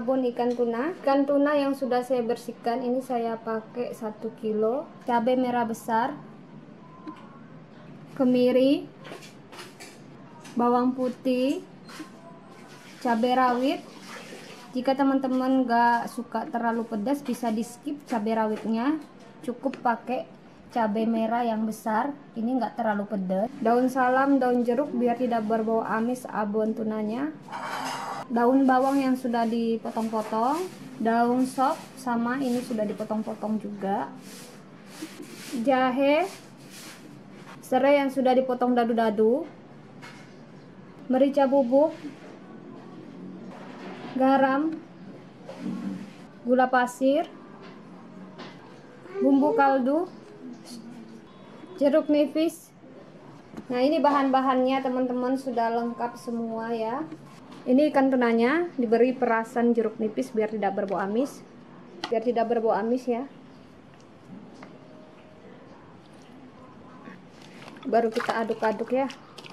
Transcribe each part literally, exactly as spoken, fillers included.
abon ikan tuna. Ikan tuna yang sudah saya bersihkan ini saya pakai satu kilo. Cabai merah besar, kemiri, bawang putih, cabai rawit. Jika teman-teman gak suka terlalu pedas, bisa di skip cabai rawitnya, cukup pakai cabai merah yang besar, ini nggak terlalu pedas. Daun salam, daun jeruk biar tidak berbau amis abon tunanya. Daun bawang yang sudah dipotong-potong, daun sop sama ini sudah dipotong-potong juga. Jahe, serai yang sudah dipotong dadu-dadu, merica bubuk, garam, gula pasir, bumbu kaldu, jeruk nipis. Nah, ini bahan-bahannya teman-teman sudah lengkap semua ya. Ini ikan tunanya diberi perasan jeruk nipis biar tidak berbau amis. Biar tidak berbau amis ya. Baru kita aduk-aduk ya.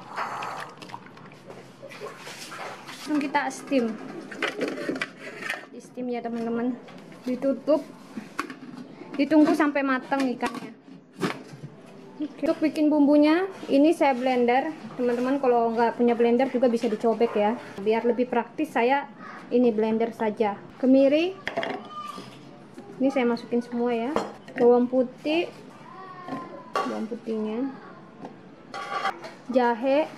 Langsung kita steam. Di steam ya teman-teman. Ditutup. Ditunggu sampai matang ikannya. Untuk bikin bumbunya, ini saya blender. Teman-teman kalau nggak punya blender juga bisa dicobek ya. Biar lebih praktis saya ini blender saja. Kemiri, ini saya masukin semua ya. Bawang putih, bawang putihnya. Jahe,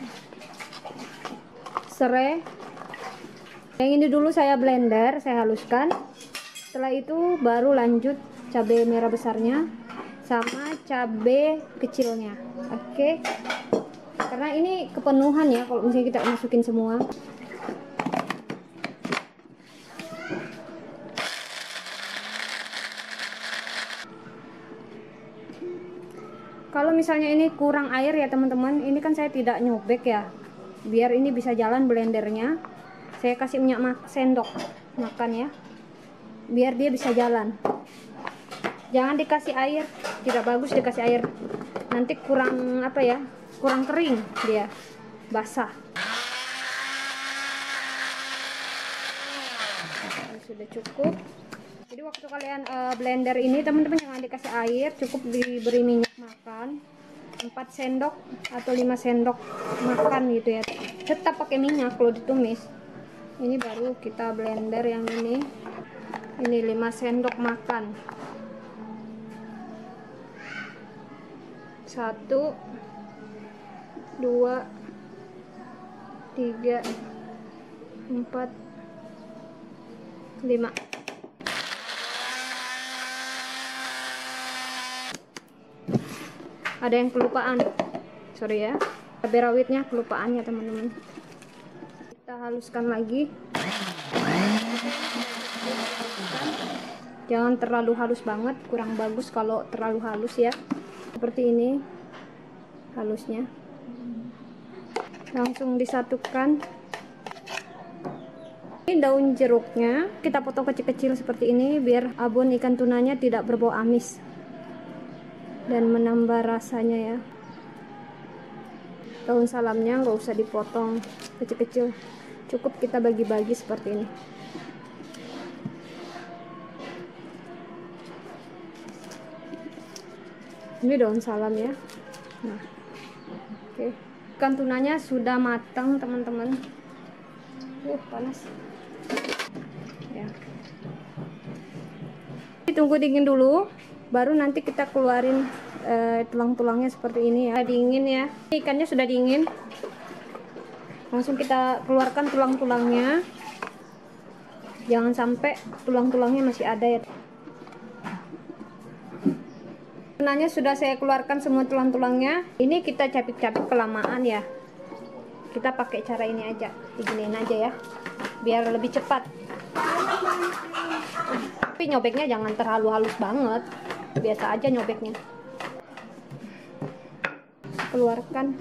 serai. Yang ini dulu saya blender, saya haluskan. Setelah itu baru lanjut cabai merah besarnya sama cabai kecilnya. Oke, karena ini kepenuhan ya kalau misalnya kita masukin semua. Kalau misalnya ini kurang air ya teman-teman, ini kan saya tidak nyobek ya, biar ini bisa jalan blendernya, saya kasih minyak mak sendok makan ya, biar dia bisa jalan. Jangan dikasih air, tidak bagus dikasih air, nanti kurang apa ya, kurang kering dia, basah. Sudah cukup. Jadi waktu kalian uh, blender ini teman-teman jangan dikasih air, cukup diberi minyak makan empat sendok atau lima sendok makan gitu ya. Tetap pakai minyak kalau ditumis. Ini baru kita blender yang ini. Ini lima sendok makan. Satu, dua, tiga, empat, lima. Ada yang kelupaan, sorry ya, cabai rawitnya kelupaan ya teman-teman. Kita haluskan lagi. Jangan terlalu halus banget, kurang bagus kalau terlalu halus ya. Seperti ini halusnya. Langsung disatukan. Ini daun jeruknya kita potong kecil-kecil seperti ini biar abon ikan tunanya tidak berbau amis dan menambah rasanya ya. Daun salamnya nggak usah dipotong kecil-kecil, cukup kita bagi-bagi seperti ini. Ini daun salam ya. Nah, oke, okay. Ikan tunanya sudah matang teman-teman. Uh panas ya. Tunggu dingin dulu, baru nanti kita keluarin eh, tulang-tulangnya seperti ini ya. Dingin ya, ikannya sudah dingin, langsung kita keluarkan tulang-tulangnya. Jangan sampai tulang-tulangnya masih ada ya. Tunanya sudah saya keluarkan semua tulang-tulangnya. Ini kita capit-capit kelamaan ya. Kita pakai cara ini aja, diginiin aja ya, biar lebih cepat. Tapi nyobeknya jangan terlalu halus banget, biasa aja nyobeknya. Keluarkan.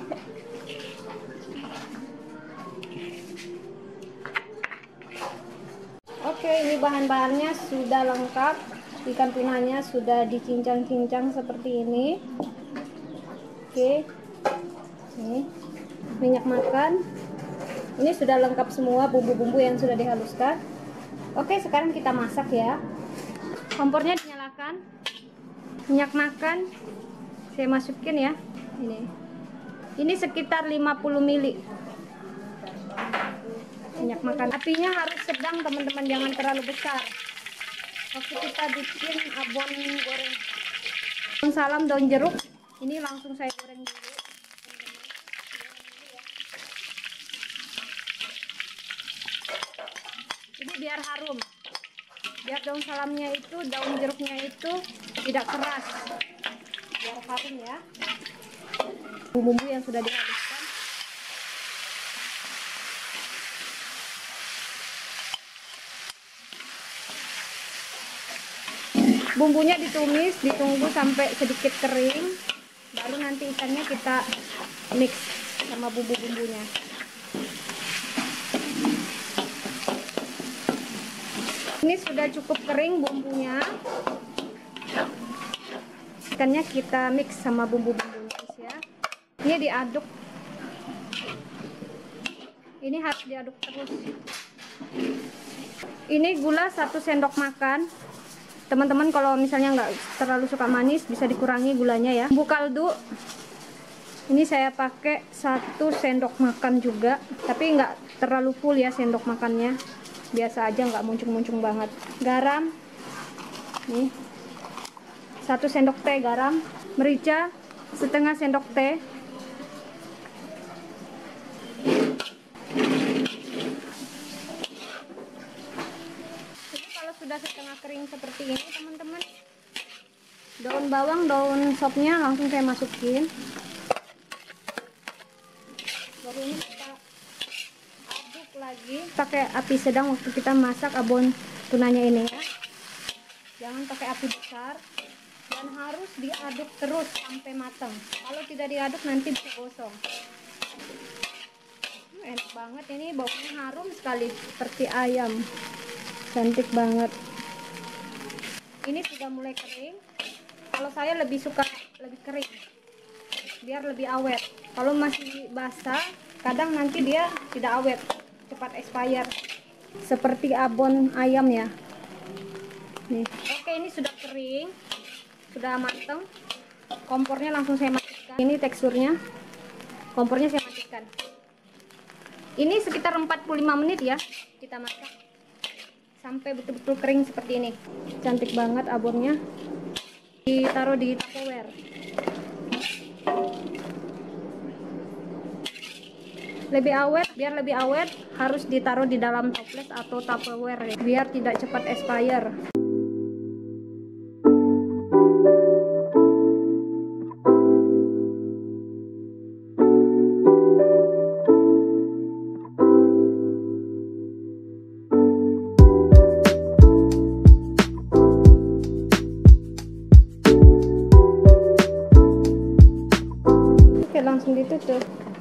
Oke, ini bahan-bahannya sudah lengkap. Ikan tunanya sudah dicincang-cincang seperti ini. Oke, ini minyak makan. Ini sudah lengkap semua bumbu-bumbu yang sudah dihaluskan. Oke, sekarang kita masak ya. Kompornya dinyalakan. Minyak makan saya masukin ya. Ini. Ini sekitar lima puluh mililiter. Minyak makan. Apinya harus sedang, teman-teman, jangan terlalu besar. Waktu kita bikin abon goreng. Daun salam, daun jeruk. Ini langsung saya goreng dulu. Ini biar harum. Biar daun salamnya itu, daun jeruknya itu tidak keras. Biar harum ya. Bumbu yang sudah dihaluskan. Bumbunya ditumis, ditunggu sampai sedikit kering. Baru nanti ikannya kita mix sama bumbu-bumbunya. Ini sudah cukup kering bumbunya. Ikannya kita mix sama bumbu-bumbunya ya. Ini diaduk. Ini harus diaduk terus. Ini gula satu sendok makan. Teman-teman kalau misalnya nggak terlalu suka manis bisa dikurangi gulanya ya. Bumbu kaldu. Ini saya pakai satu sendok makan juga, tapi nggak terlalu full ya sendok makannya. Biasa aja, nggak muncung-muncung banget. Garam. Nih. Satu sendok teh garam. Merica setengah sendok teh. Sudah setengah kering seperti ini, teman-teman, daun bawang, daun sopnya langsung saya masukin. Baru ini kita aduk lagi pakai api sedang waktu kita masak abon tunanya ini ya. Jangan pakai api besar dan harus diaduk terus sampai matang. Kalau tidak diaduk nanti bisa gosong. Enak banget ini, baunya harum sekali seperti ayam. Cantik banget. Ini sudah mulai kering. Kalau saya lebih suka lebih kering biar lebih awet. Kalau masih basah kadang nanti dia tidak awet, cepat expire seperti abon ayam ya. Nih. Oke, ini sudah kering, sudah matang. Kompornya langsung saya matikan. Ini teksturnya. Kompornya saya matikan. Ini sekitar empat puluh lima menit ya kita masak sampai betul-betul kering seperti ini. Cantik banget abonnya. Ditaruh di Tupperware. Lebih awet, biar lebih awet harus ditaruh di dalam toples atau Tupperware ya, biar tidak cepat expire. Langsung ditutup.